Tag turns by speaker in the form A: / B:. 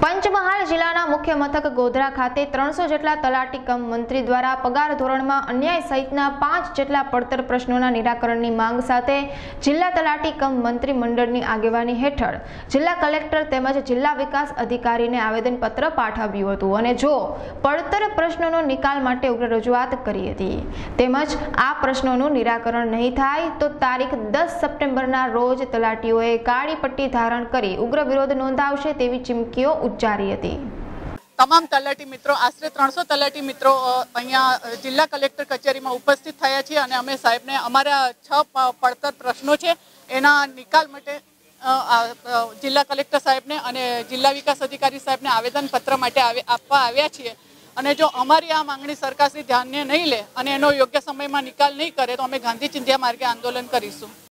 A: પંચમહાલ જિલ્લાના મુખ્ય મથક ગોધરા ખાતે 300 જેટલા તલાટી કમ મંત્રી દ્વારા પગાર ધોરણમાં અન્યાય સહિતના 5 જેટલા પડતર પ્રશ્નોના નિરાકરણની માંગ સાથે જિલ્લા તલાટી કમ મંત્રી મંડળની આગેવાની હેઠળ જિલ્લા કલેક્ટર તેમજ જિલ્લા વિકાસ અધિકારીને આવેદનપત્ર પાઠવ્યું હતું અને જો પડતર પ્રશ્નોનો નિકાલ માટે ઉગ્ર રજૂઆત કરી હતી તેમજ આ પ્રશ્નોનું નિરાકરણ નહીં થાય તો તારીખ 10 સપ્ટેમ્બરના રોજ તલાટીઓએ કાળી પટ્ટી ધારણ કરી ઉગ્ર વિરોધ નોંધાવશે તેવી ચીમકીઓ ઉચ્ચારી હતી।
B: તમામ તલાટી મિત્રો આશરે 300 તલાટી મિત્રો અહીંયા જિલ્લા કલેક્ટર કચેરીમાં ઉપસ્થિત થયા છે અને અમે સાહેબને અમારા 6 પડતર પ્રશ્નો છે એના નિકાલ માટે જિલ્લા કલેક્ટર સાહેબને અને જિલ્લા વિકાસ અધિકારી સાહેબને આવેદનપત્ર માટે આપવા આવ્યા છીએ અને જો અમારી આ માંગણી સરકારશ્રી ધ્યાને નહીં લે અને એનો યોગ્ય સમયમાં નિકાલ નહીં કરે તો અમે ગાંધી ચિંધ્યા માર્ગે આંદોલન કરીશું।